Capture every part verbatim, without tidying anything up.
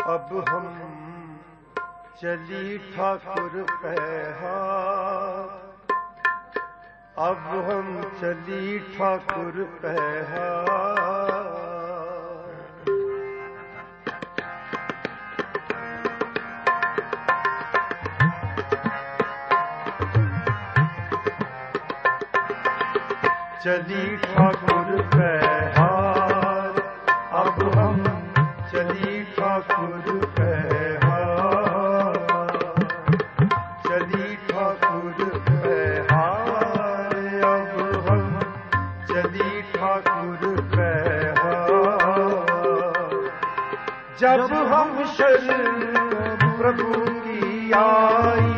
अब हम चली ठाकुर पैहार, अब हम चली ठाकुर पैहार। चली ठाकुर पैहार, अब हम चली ठाकुर पैहार, चली ठाकुर पैहार, अब हम चली ठाकुर पैहार। जब हम शरण प्रभु की आई,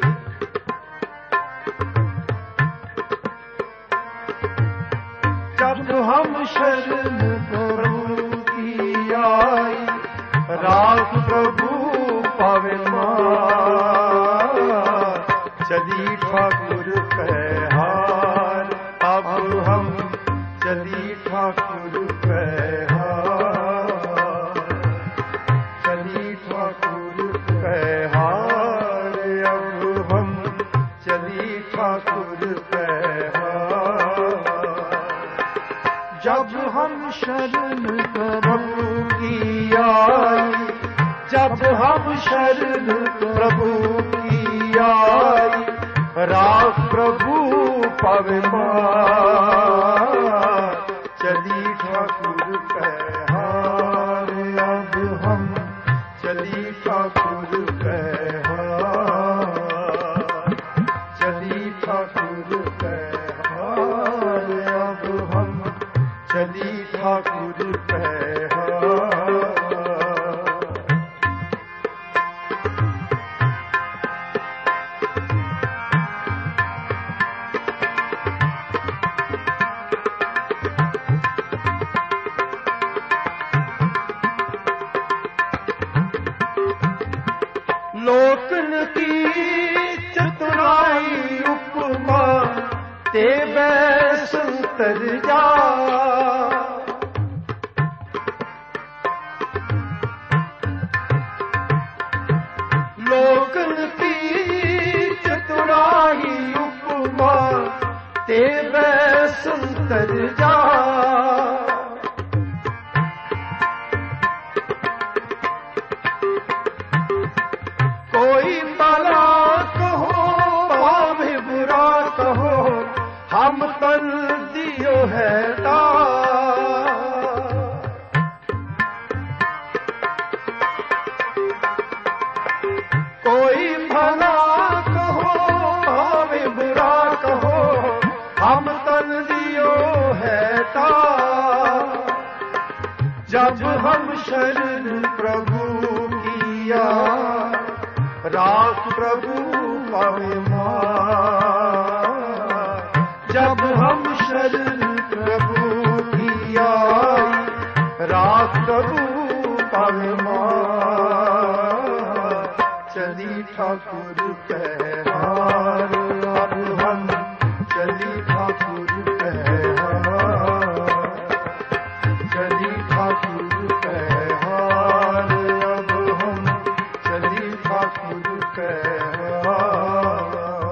जब हम शरण प्रभु की आई, राख प्रभु पावे मार। चली ठाकुर पैहार, अब हम चली ठाकुर पैहार, चली ठाकुर पैहार, अब हम चली ठाकुर पैहार। जब हम शरण प्रभु की आई, जब हम शरण प्रभु की आई, राख प्रभु पावे मार। चली ठाकुर पैहार, अब हम चली ठाकुर पैहार, चली ठाकुर पैहार, अब हम चली ठाकुर पैहार। लोकन की चतुराई उपमा ते बैसंतर जा, लोकन की चतुराई उपमा ते बैसंतर जा। कोई भला कहो भावे बुरा कहो, हम तन दियो है दान। कोई भला कहो भावे बुरा कहो, हम तन दियो है दान। जब हम शरण प्रभु की आई, राख प्रभु पावे मार। जब हम शरण प्रभु की आई, राख प्रभु पावे मार। चली ठाकुर पैहार, अब हम चली ठाकुर पैहार, चली ठाकुर पैहार, अब हम चली ठाकुर पैहार।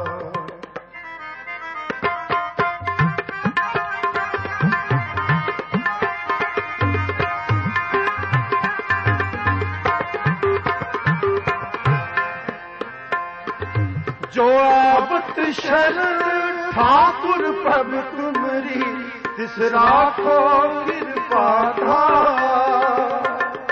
जो आबत शरण ठाकुर प्रभु तुमरी, तिस राखो कृपा धार।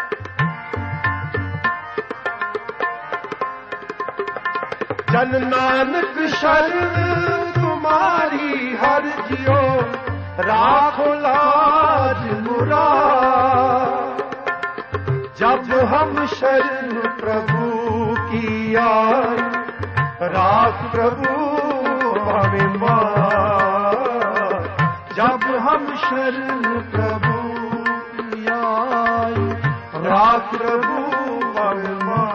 जन नानक शरण तुम्हारी हर जियो, राखो लाज मुरार। जब हम शरण प्रभु की आई, राख प्रभु पावे मार। जब हम शरण प्रभु की आई, राख प्रभु पावे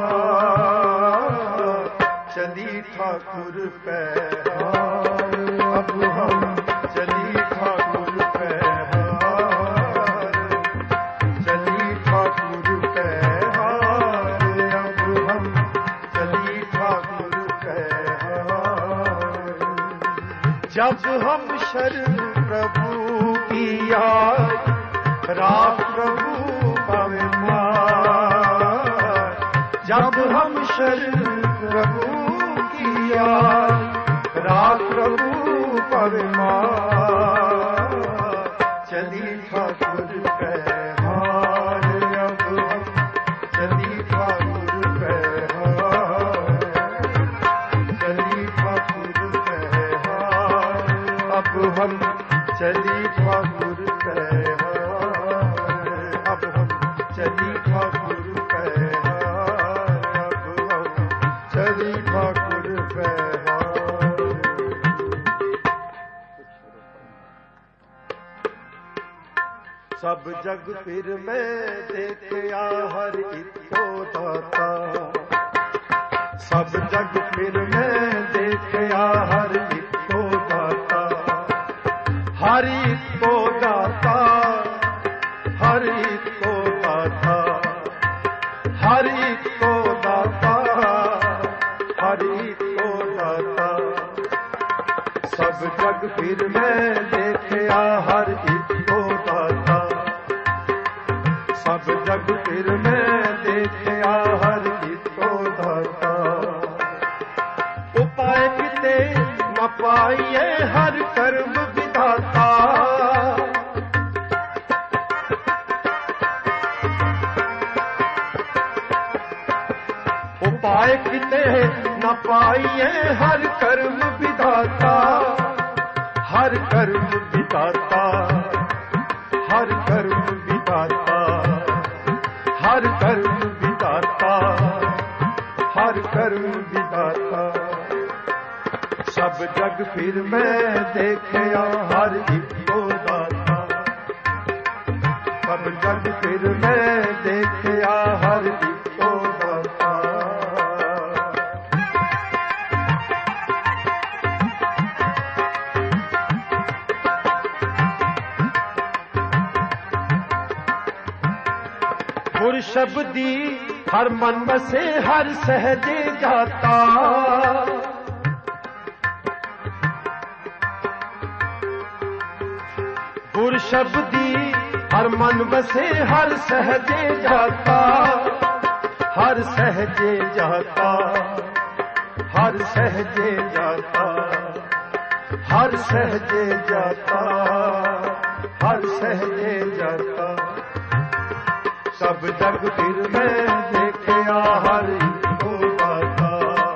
मार। चली ठाकुर पैहार, अब हम चली ठाकुर पैहार, चली ठाकुर पैहार। जब हम शरण प्रभु की आए, राख प्रभु पावे मार। जब हम शरण प्रभु की आए, राख प्रभु पावे मार। चली ठाकुर पे हार, अब हम चली ठाकुर पे हार, चली ठाकुर पे हार, अब हम चली ठाकुर पे हार, अब हम चली ठाकुर पे हार, अब हम चली ठाकुर पे हार। सब जग फिर मैं देखया हर एक को दाता, सब जग फिर मैं देखया हर एक को दाता, हर एक को दाता, हर एक को दाता, हर एक को दाता, हर एक को दाता। सब जग फिर मैं देखया हर एक को दाता, सब जग फिर मैं देखया हर एक को दाता। उपाय किते न पाइए हर कर्म विधाता, उपाय किते न पाइए हर कर्म विधाता, हर कर्म विधाता, हर कर्म विधाता, हर कर्म विधाता, हर कर्म विधाता। सब जग फिर मैं देखया हर एक को दाता, सब जग फिर मैं देखया हर एक को दाता। गुर शब्दी हर मन बसे हर सहजे जाता, गुर शब्दी हर मन बसे हर सहजे जाता, हर सहजे जाता, हर सहजे जाता, हर सहजे जाता, हर सहजे जाता। सब जग फिर मैं देखया हर एक को दाता,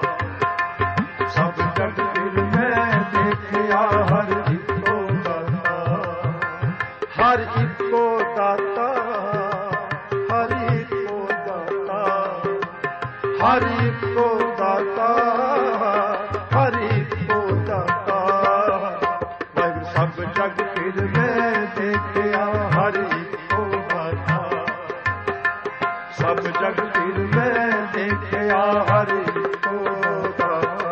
सब जग फिर मैं देखया हर एक को दाता, हर एक को दाता, हर एक को दाता, हर एक को दाता, हर एक को दाता। वाहिगुरू सब जग फिर मैं देखया हर एक को दाता, सब जग फिर मैं देखया हर एक को दाता।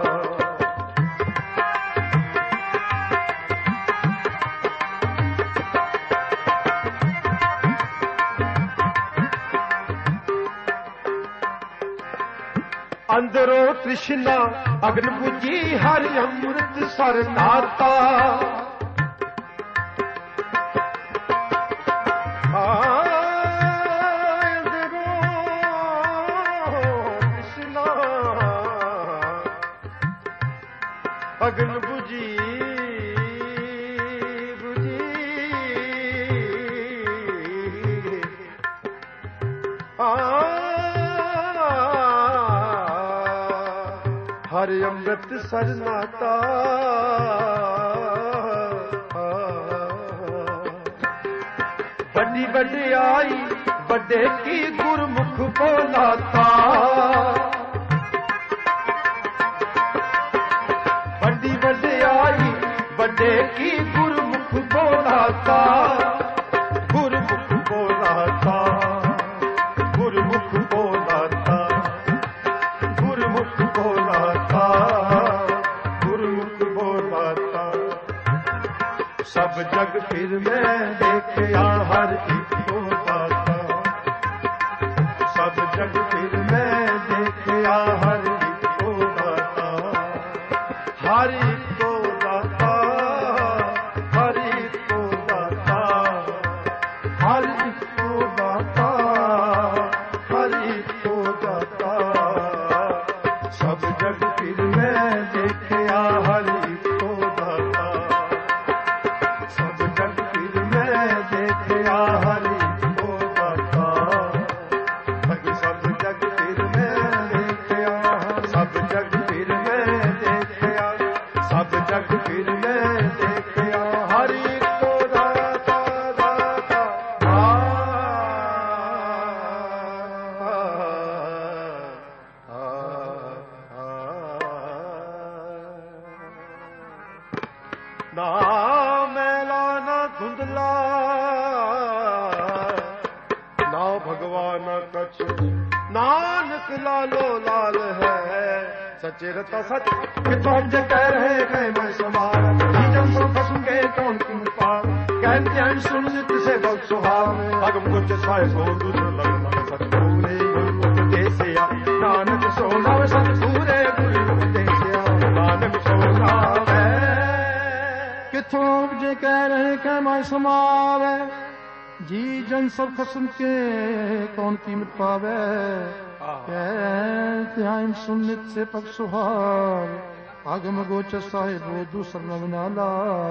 अंदरों तृष्णा अग्न बुझी हर अमृत सर नाता, अग्न बुझी बुझी आ हर अमृत सरनाता, बड़ी वड्याई बड़े की गुरमुख बोलाता, बड़ी वड्याई बड़े की गुरमुख बोलाता, गुरमुख बोलाता, गुरमुख बोलाता, गुरमुख बोलाता, गुरमुख बोलाता। सब जग फिर मैं देखया हर एक को दाता, सब जग फिर मैं देखया हर एक को दाता, हर एक को दाता, लालो लाल है सच्चे रता सच कि तुम जे कह रहे कह मैं समार जब सो खसम के कौन की पार कहते हैं सुन तुझे बहुत सुहाव अगम कुछ साए को दूसरा लगना सच पूरे गुरु देसिया नानक सोना सच पूरे गुरु देसिया नानक सोना कि तुम जे कह रहे कह मैं समार जी जन सब खसम के कौन कीमत पावे कहते हैं सुन्नत से पग सुहार आगम गोचर साहिब दूसर नवनाला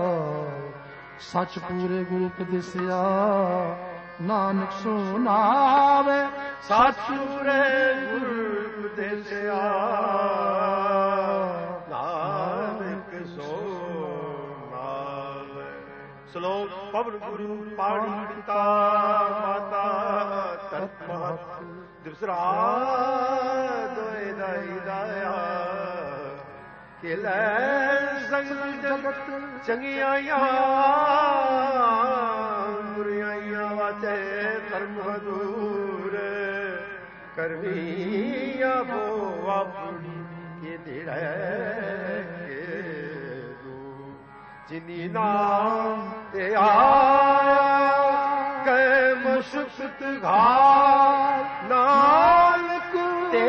सच पूरे गुरु उपदेसिया नानक सुनावे सच पूरे गुरु उपदेसिया नानक सुनावे श्लोक पवन गुरु पाणी पिता माता तत्महत दूसरा दोए दाई दाया कि लैन संग जगत चंगियाइयां बुराइयां वाचे धर्म दूर करविया वो अपनी के दिड़े के दू जिनी नाम ते आया कै मुश्किल घाट नानक ते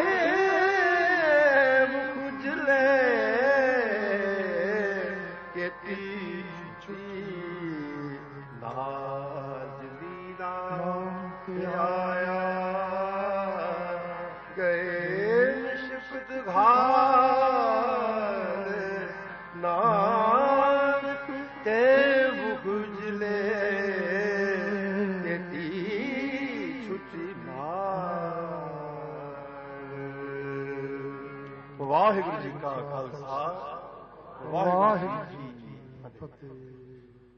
मुझले केती नाजली नाम ते आया गए मुश्किल घाट नानक ते मुझले ਵਾਹਿਗੁਰੂ ਜੀ ਕਾ ਖਾਲਸਾ ਵਾਹਿਗੁਰੂ ਜੀ ਕੀ ਫਤਿਹ।